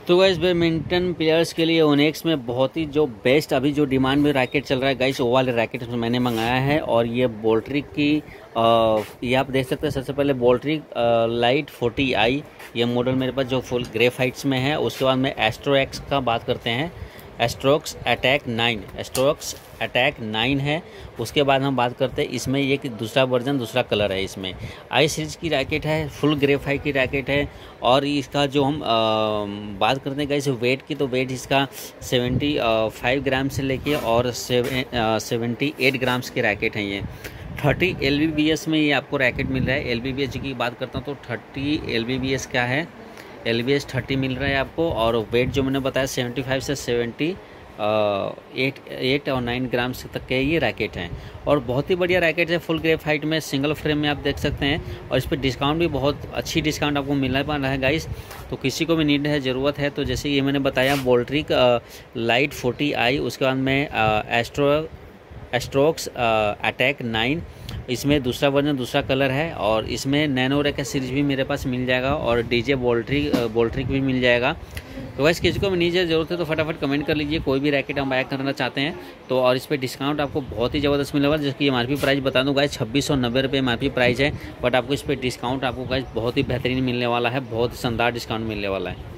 तो guys badminton players के लिए ओनेक्स में बहुत ही जो बेस्ट अभी जो डिमांड में रैकेट चल रहा है गाइस, वो वाले रैकेट मैंने मंगाया है। और ये बोल्ट्रिक की ये आप देख सकते हैं। सबसे पहले बोल्ट्रिक लाइट 40i ये मॉडल मेरे पास जो फुल ग्रेफाइट्स में है। उसके बाद में एस्ट्रो एक्स का बात करते हैं, एस्ट्रोक्स अटैक 9, एस्ट्रोक्स अटैक 9 है। उसके बाद हम बात करते हैं इसमें ये कि दूसरा वर्जन, दूसरा कलर है। इसमें आई सीरीज की रैकेट है, फुल ग्रेफाइट की रैकेट है। और इसका जो हम बात करते हैं गाइस वेट की, तो वेट इसका 75 ग्राम से लेके और 78 ग्राम्स के रैकेट हैं। ये 30 LBBS में ये आपको रैकेट मिल रहा है। LBBS की बात करता हूँ तो 30 LBBS क्या है, LBS 30 मिल रहा है आपको। और वेट जो मैंने बताया 75 से 8 और 9 ग्राम्स तक के ये रैकेट हैं। और बहुत ही बढ़िया रैकेट है, फुल ग्रेफाइट में, सिंगल फ्रेम में आप देख सकते हैं। और इस पर डिस्काउंट भी बहुत अच्छी डिस्काउंट आपको मिलने पा रहा है गाइस। तो किसी को भी नीड है, ज़रूरत है, तो जैसे ये मैंने बताया बोल्ट्रिक लाइट 40i, उसके बाद में एस्ट्रोक्स अटैक 9, इसमें दूसरा वर्जन, दूसरा कलर है। और इसमें नैनो रैकेट सीरीज भी मेरे पास मिल जाएगा और डीजे बोल्ट्रिक भी मिल जाएगा। तो वैसे किसी को भी नीचे ज़रूरत है तो फटाफट कमेंट कर लीजिए, कोई भी रैकेट हम बाय करना चाहते हैं तो। और इस पर डिस्काउंट आपको बहुत ही ज़बरदस्त मिलेगा। जिसकी MRP प्राइस बता दूँ गाइस 2690 रुपये MRP प्राइस है। बट आपको इस पर डिस्काउंट आपको गाइस बहुत ही बेहतरीन मिलने वाला है, बहुत ही शानदार डिस्काउंट मिलने वाला है।